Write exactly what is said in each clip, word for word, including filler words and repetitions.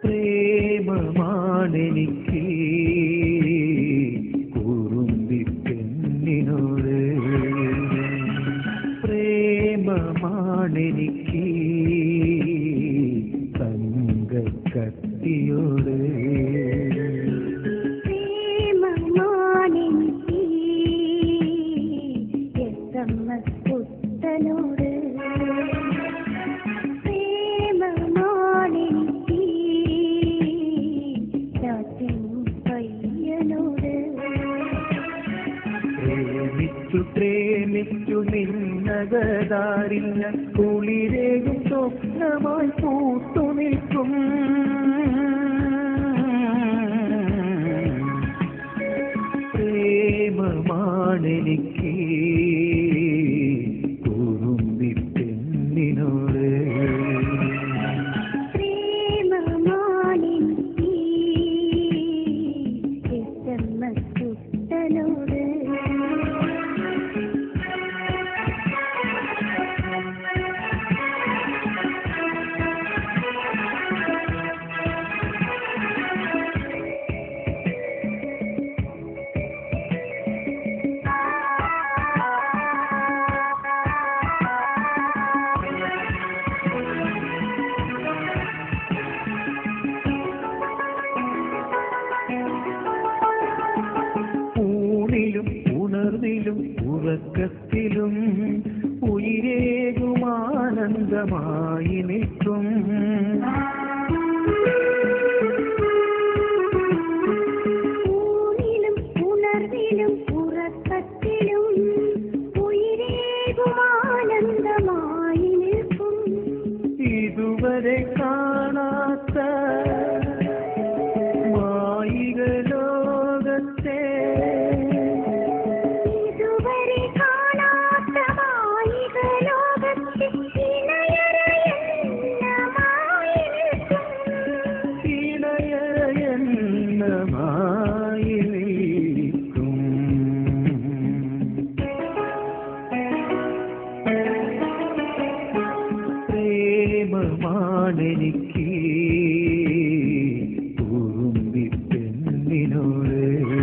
പ്രേമമാണെനിക്ക് കുറുമ്പി പെണ്ണിനോട്, പ്രേമമാണെനിക്ക് തങ്കക്കട്ടിയോട്, പ്രേമമാണെനിക്ക് എസ് എം എസ് പുത്തനോട്, പ്രേമമാണെനിക്ക് ചാറ്റിൻ പയ്യനോട്. പ്രേമിച്ചു പ്രേമിച്ചു നിന്നകതാരിൽ ഞാൻ കുളിരേകും സ്വപ്നമായി പൂത്തു നിൽക്കും. പ്രേമമാണെനിക്ക് കുറുമ്പി പെണ്ണിനോട്, പ്രേമമാണെനിക്ക് എസ് എം എസ് പുത്തനോട്. ൂണിലും ഉണർവിലും ഉറക്കത്തിലും ഉയിരേകുമാനന്ദമായി നിൽക്കും. ൂണിലും ഉണർവിലും ഉറക്കത്തിലും ഉയിരേകുമാനന്ദമായി നിൽക്കും. ഇതുവരെ കാണാത്ത മായിക ലോകത്തെ, ഇതുവരെ കാണാത്ത മായിക ലോകത്തെ ഇണയരയെന്നമായി നിൽക്കും. ഇണയയെന്നമായി നിൽക്കും. പ്രേമമാണെനിക്ക് കുറുമ്പി പെണ്ണിനോട്,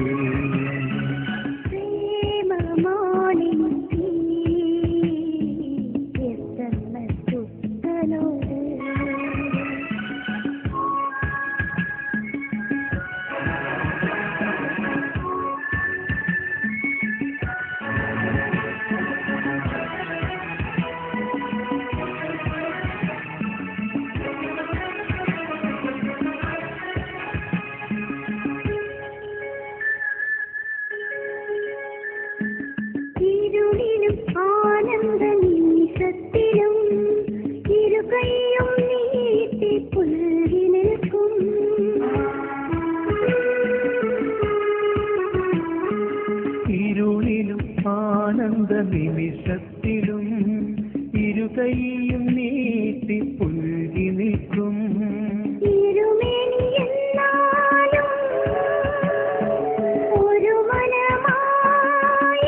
പ്രേമമാണെനിക്ക് എസ് എം എസ് പുത്തനോട്. ഇരുളിലും ആനന്ദ നിമിഷത്തിലും ഇരുകൈയും നീട്ടി പുൽകി നിൽക്കും. ഇരുളിലും ആനന്ദ നിമിഷത്തിലും ഇരുകൈയും നീട്ടി പുൽകി നിൽക്കും. ഇരുമേനി എന്നാലും ഒരു മനമായി,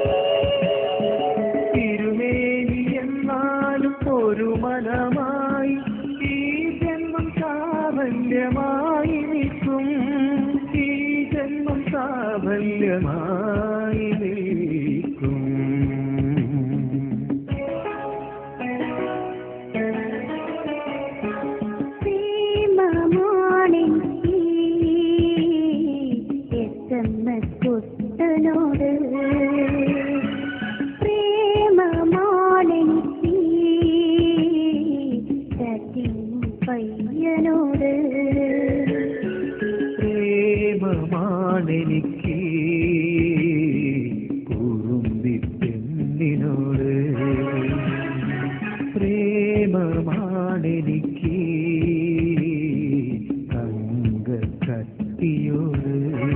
തിരുമേനി എന്നാലും ഒരു മനമായി ഈ ജന്മം സാഫല്യമായി നിൽക്കും. ഈ ജന്മം സാഫല്യമായി നിൽക്കും. പ്രേമമാണെനിക്ക് എസ് എം എസ് പുത്തനോട്, പ്രേമമാണെനിക്ക് ചാറ്റിൻ പയ്യനോട്, പ്രേമമാണെനിക്ക് കുറുമ്പി പെണ്ണിനോട്, പ്രേമമാണെനിക്ക് തങ്കക്കട്ടിയോട്.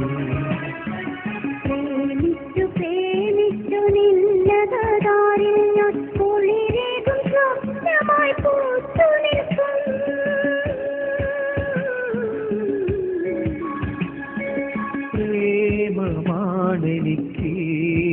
പ്രേമിച്ചു പ്രേമിച്ചു നിന്നകതാരിൽ ഞാൻ കുളിരേകും സ്വപ്നമായി പൂത്തു നിൽക്കും. പ്രേമമാണെനിക്ക്